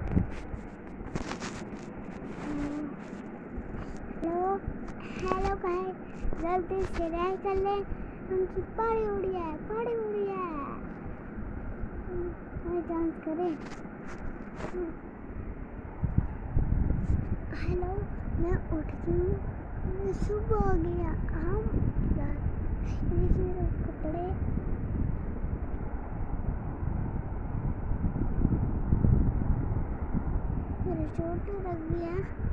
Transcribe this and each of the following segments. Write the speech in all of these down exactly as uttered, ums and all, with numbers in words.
Hello hello guys, जल्दी से राय कर ले, उनकी पारी उड़ी है, पारी उड़ी है। हमें डांस करें। हेलो, मैं उठ गई, मैं सुबह हो गया। हम मेरे कपड़े मेरे चोट लग गया।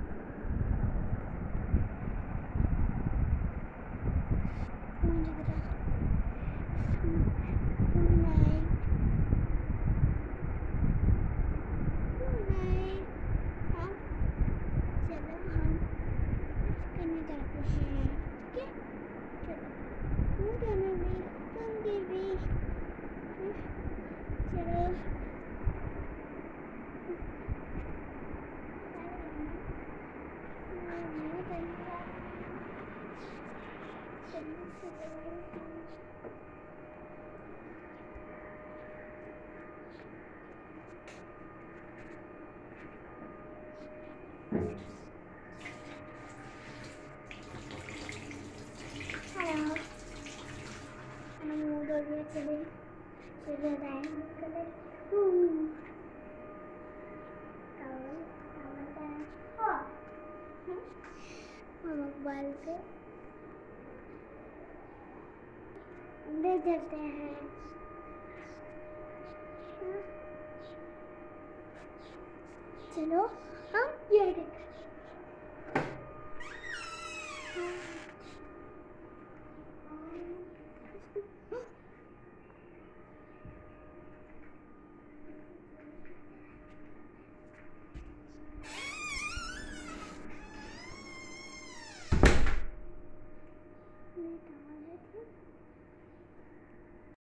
हेलो, मैं मूड हो गया। चले चले डांस करें। मोबाइल पे दे देते हैं। चलो हम ये